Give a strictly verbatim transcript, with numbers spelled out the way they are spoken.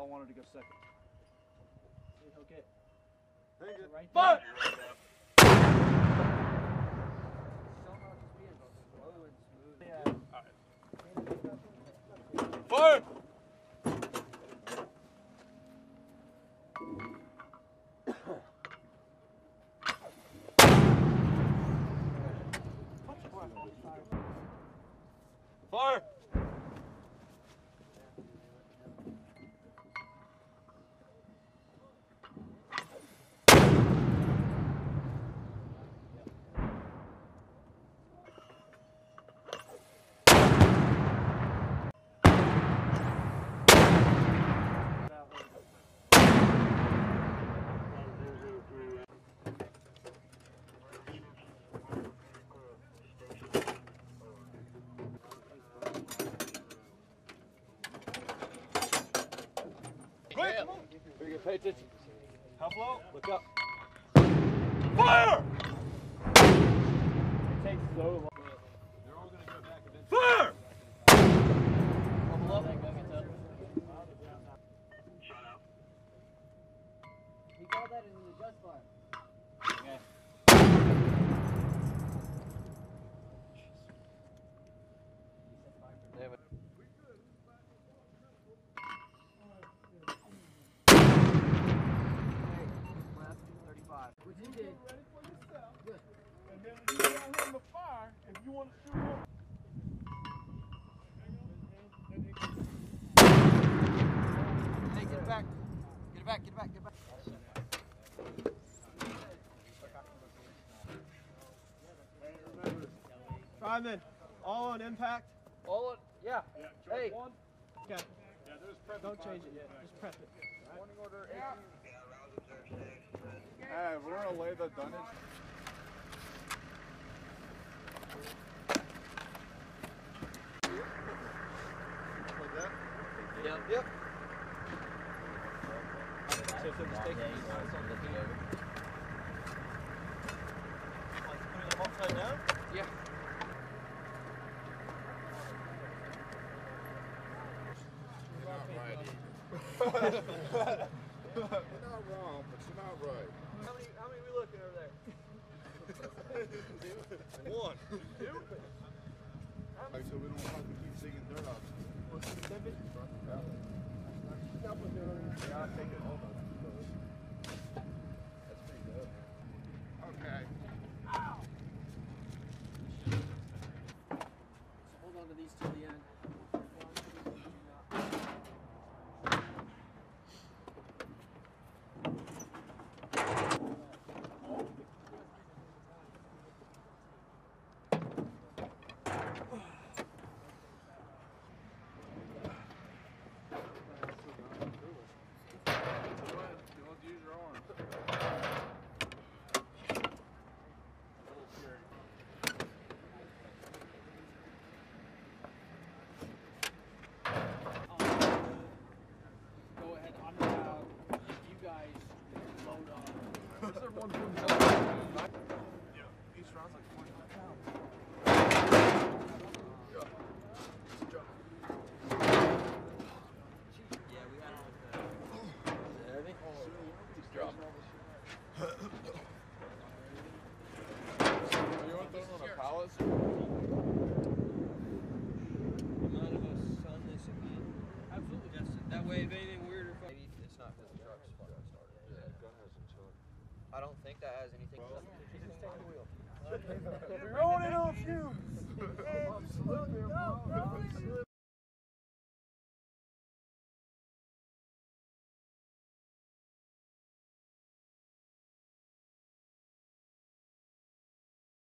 y'all wanted to go second. See, he'll get right Fire! Fire! Fire! Very good, pay attention. How low? Look up. Fire! It takes so long. They're all going to go back eventually. Fire! Bubble up. He called that in the just fire. Okay. Damn it. What you did? Good. And then when you got him to fire, if you want to shoot him. Hey, get it back. Get it back, get it back, get it back. Fireman, all on impact. All on, yeah. Yeah, Hey. One. Okay. Yeah, there's prep. Don't change it yet. Just prep it. Morning order. Yeah. Hey, we're gonna lay the dunnage. Like that? Yep. Yep. So if they're mistaken, it's on looking over. Like putting them upside down? Yeah. You're not right. You're not wrong, but you're not right. How many, how many are we looking over there? One. Two? Like, so we don't have to keep digging dirt out. Yeah. Yeah, I'll take it all. That's pretty good. Okay. Hold on to these till the end. Each round's like forty-five pounds. Yeah, we had all the... Heavy? Just drop. You want to throw on a pallet? None of us son this again. Absolutely. Just that way, if anything weird or funny, it's not because the truck's fucking started. Yeah, gun has a choke. I don't think that has anything to do with it. We're rolling on fumes.